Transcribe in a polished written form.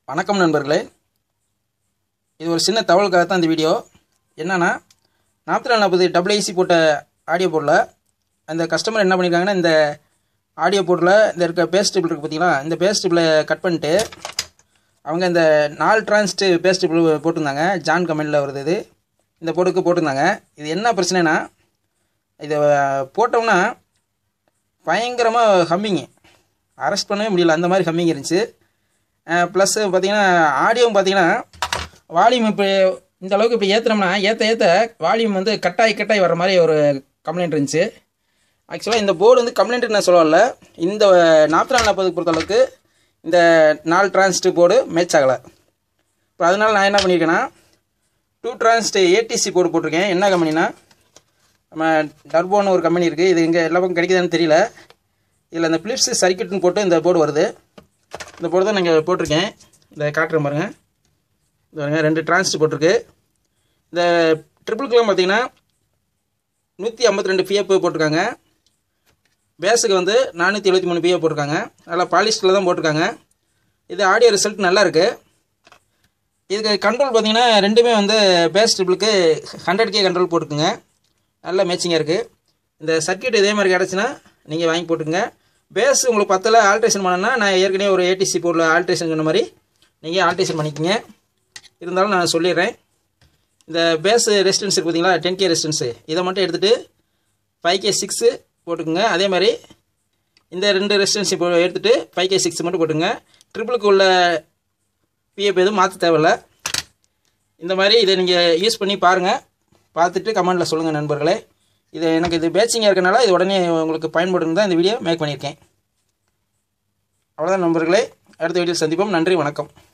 வணக்கம் நண்பர்களே. இது ஒரு சின்ன தகவலுக்காக தான் இந்த வீடியோ. என்னன்னா 4440 WIC போட்ட ஆடியோ போர்டில் அந்த கஸ்டமர் என்ன பண்ணியிருக்காங்கன்னா, இந்த ஆடியோ போர்டில் இந்த இருக்க பேஸ் டிபிள் இருக்குது பார்த்தீங்களா, இந்த பேஸ் டிபிளை கட் பண்ணிட்டு அவங்க இந்த 4 டிரான்ஸ்ட் பேஸ் டிபிள் போட்டிருந்தாங்க. ஜான் கம்பெனியில் வருது இது. இந்த போர்டுக்கு போட்டிருந்தாங்க. இது என்ன பிரச்சனைனா, இதை போட்டோம்னா பயங்கரமாக ஹம்மிங்கு, அரெஸ்ட் பண்ணவே முடியல, அந்த மாதிரி ஹம்மிங் இருந்துச்சு. ப்ளஸ் பார்த்திங்கன்னா ஆடியோவும் பார்த்திங்கன்னா வால்யூம் இப்போ இந்த அளவுக்கு இப்போ ஏற்றுனோம்னா ஏற்ற வால்யூம் வந்து கட்டாய் வர மாதிரி ஒரு கம்ப்ளைண்ட் இருந்துச்சு. ஆக்சுவலாக இந்த போர்டு வந்து கம்ப்ளைண்ட்டு நான் சொல்லல, இந்த 4440 பொறுத்தளவுக்கு இந்த 4 டிரான்ஸ்ட் போர்டு மேட்ச் ஆகலை. இப்போ அதனால் நான் என்ன பண்ணியிருக்கேன்னா 2 டிரான்ஸ்ட் ATC போர்டு போட்டிருக்கேன். என்ன கம்பெனினா, நம்ம டர்போன்னு ஒரு கம்பெனி இருக்குது. இது இங்கே எல்லா பக்கம் கிடைக்குதான்னு தெரியல. இதில் இந்த பிலிப்ஸ் சர்க்கியூட்னு போட்டு இந்த போர்டு வருது. இந்த போர்டு தான் நாங்கள் போட்டிருக்கேன். இந்த காட்டுறேன் பாருங்கள். இந்த பாருங்கள், 2 டிரான்ஸ்ட் போட்டிருக்கு. இந்த ட்ரிபிளுக்கெலாம் பார்த்தீங்கன்னா 152 PF போட்டிருக்காங்க. பேஸுக்கு வந்து 473 PF போட்டிருக்காங்க. நல்லா பாலிஸ்டில் தான் போட்டிருக்காங்க. இது ஆடியோ ரிசல்ட் நல்லா இருக்குது. இதுக்கு கண்ட்ரோல் பார்த்தீங்கன்னா ரெண்டுமே வந்து பேஸ் ட்ரிபிளுக்கு 100K கண்ட்ரோல் போட்டுக்குங்க. நல்லா மேட்சிங்காக இருக்குது. இந்த சர்க்கியூட் இதே மாதிரி கிடச்சுன்னா நீங்கள் வாங்கி போட்டுங்க. பேஸ் உங்களுக்கு 10ல் ஆல்ட்ரேஷன் பண்ணணும்னா நான் ஏற்கனவே ஒரு ATC போர்டில் ஆல்ட்ரேஷன் சொன்ன மாதிரி நீங்கள் ஆல்ட்ரேஷன் பண்ணிக்கோங்க. இருந்தாலும் நான் சொல்லிடுறேன். இந்த பேஸ் ரெசிஸ்டன்ஸ் இருக்குது பார்த்தீங்களா, 10K ரெசிஸ்டன்ஸு, இதை மட்டும் எடுத்துகிட்டு 5K6 போட்டுக்குங்க. அதே மாதிரி இந்த 2 ரெசிஸ்டன்ஸ் இப்போ எடுத்துகிட்டு 5K6 மட்டும் போட்டுங்க. ட்ரிபிளுக்கு உள்ள PF எதுவும் மாற்ற தேவையில்லை. இந்த மாதிரி இதை நீங்கள் யூஸ் பண்ணி பாருங்கள். பார்த்துட்டு கமெண்டில் சொல்லுங்கள் நண்பர்களே. இது எனக்கு இது பேச்சிங்காக இருக்கனால இது உடனே உங்களுக்கு பயன்படுன்னு தான் இந்த வீடியோ மேக் பண்ணியிருக்கேன். அவ்வளோதான் நண்பர்களே. அடுத்த வீடியோவில் சந்திப்போம். நன்றி, வணக்கம்.